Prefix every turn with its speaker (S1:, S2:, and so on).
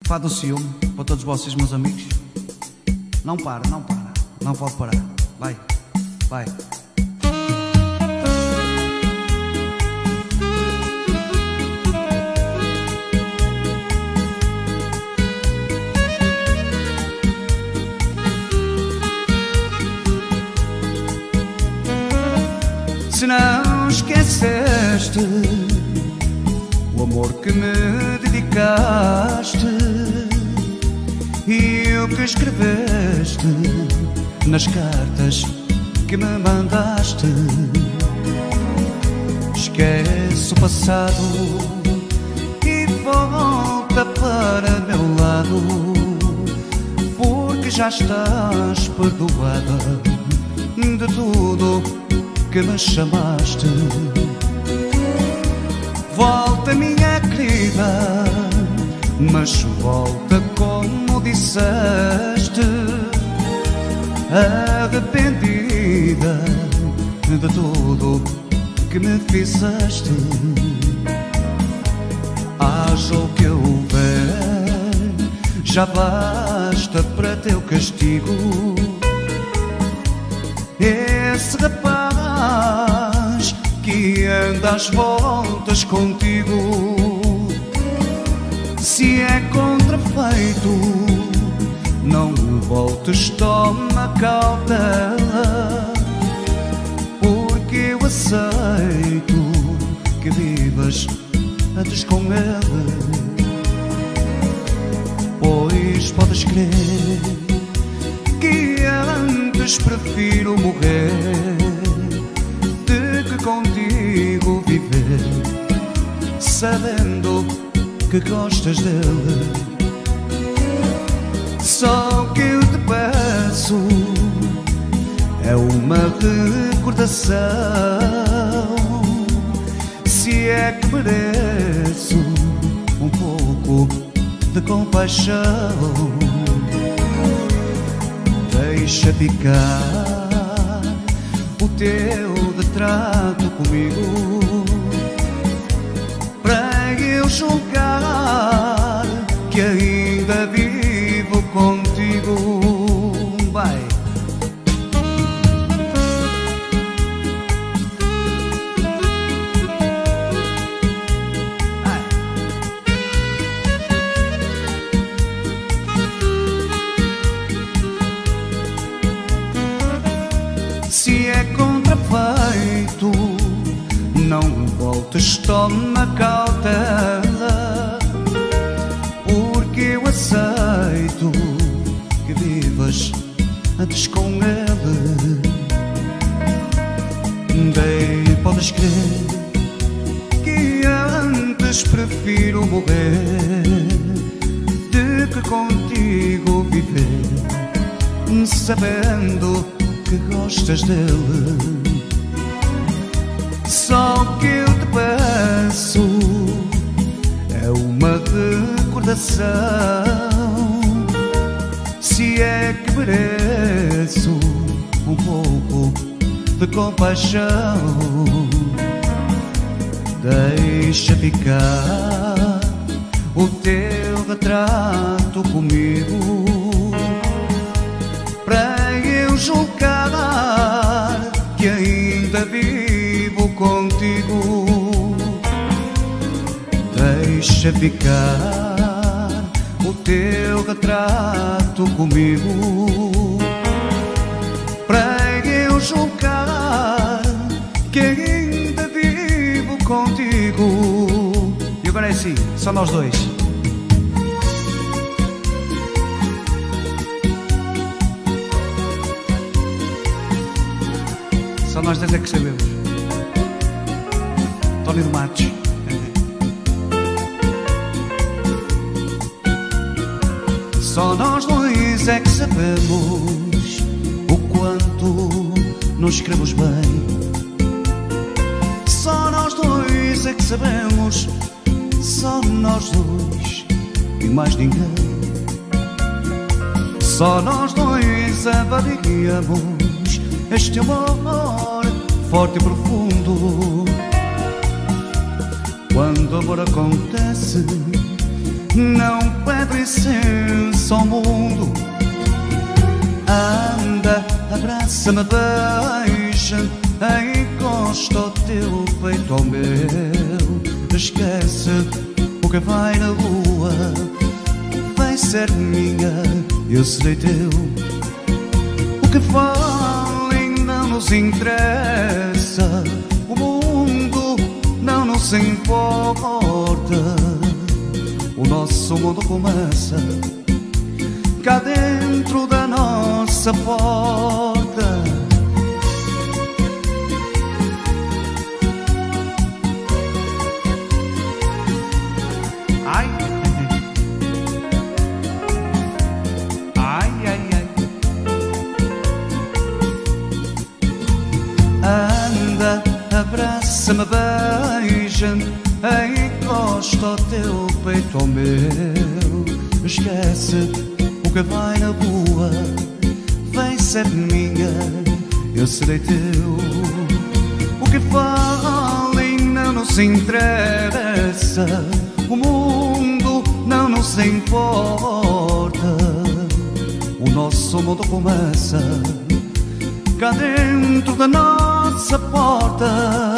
S1: Fado do ciúme para todos vocês, meus amigos. Não para, não para, não pode parar. Vai, vai. Se não esqueceste o amor que me dedicaste e o que escreveste nas cartas que me mandaste, esquece o passado e volta para meu lado, porque já estás perdoada de tudo que me chamaste. Volta, minha querida, mas volta como disseste, arrependida de tudo que me fizeste. Haja o que houver, já basta para teu castigo. Esse rapaz que anda às voltas contigo, se é contrafeito, não voltes, toma cautela, porque eu aceito que vivas antes com ele. Pois podes crer que antes prefiro morrer de que contigo viver, sabendo que gostas dele. Só o que eu te peço é uma recordação, se é que mereço um pouco de compaixão. Deixa ficar o teu retrato comigo, para eu julgar que ainda vivo contigo. Vai. Se é contrafeito, não voltes, toma cautela, porque eu aceito que vivas antes com ele. Bem, podes crer que antes prefiro morrer de que contigo viver, sabendo que gostas dele. Só o que eu te peço é uma recordação, se é que mereço um pouco de compaixão. Deixa ficar o teu retrato comigo, para eu julgar que ainda vivo contigo. Deixa ficar o teu retrato comigo, para eu julgar que ainda vivo contigo. E agora é assim, só nós dois. Só nós dois é que sabemos. Tony de Matos. Só nós dois é que sabemos o quanto nos queremos bem. Só nós dois é que sabemos, só nós dois e mais ninguém. Só nós dois avaliamos este amor forte e profundo. Quando o amor acontece, não pede licença ao mundo. Anda, abraça-me, beija, encosta o teu peito ao meu. Esquece o que vai na rua, vai ser minha, eu serei teu. O que falem não nos interessa, o mundo não nos importa. O nosso mundo começa cá dentro da nossa porta. Ai, ai, ai, ai. Anda, abraça-me, beija-me, encosta o teu peito ao meu. Esquece o que vai na rua, vai ser minha, eu serei teu. O que falem não nos interessa, o mundo não nos importa. O nosso mundo começa cá dentro da nossa porta.